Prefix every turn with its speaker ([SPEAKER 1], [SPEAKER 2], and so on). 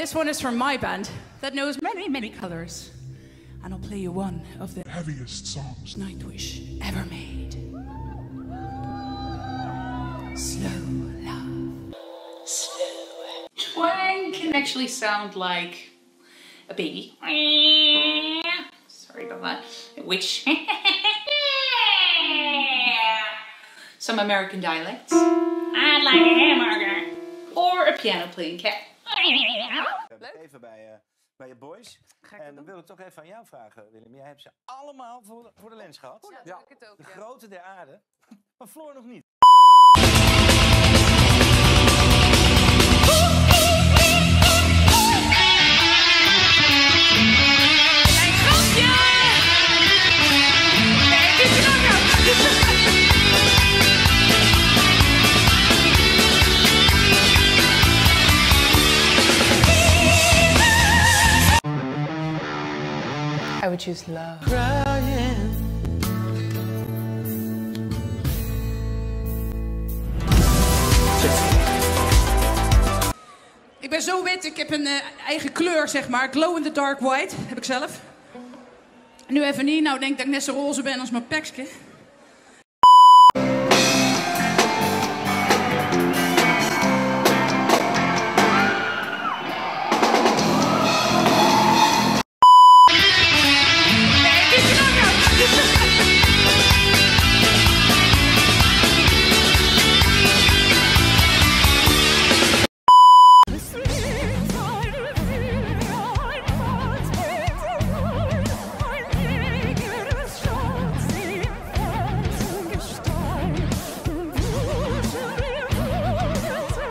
[SPEAKER 1] This one is from my band that knows many, many colors. And I'll play you one of the
[SPEAKER 2] heaviest songs
[SPEAKER 1] Nightwish ever made. Slow love. Slow. Twang can actually sound like a baby. Sorry about that. A witch. Some American dialects. I'd like a hamburger. Or a piano playing cat.
[SPEAKER 3] Even bij je boys. En dan wil ik toch even aan jou vragen, Willem. Jij hebt ze allemaal voor de lens gehad.
[SPEAKER 4] Ja, dat ik het ook,
[SPEAKER 3] de grote der aarde. Maar Floor nog niet.
[SPEAKER 4] I would choose love.
[SPEAKER 3] Crying.
[SPEAKER 1] Ik ben zo wit, ik heb een eigen kleur, zeg maar. Glow in the dark white, heb ik zelf. Nu even niet, nou denk ik dat ik net zo roze ben als mijn pekske.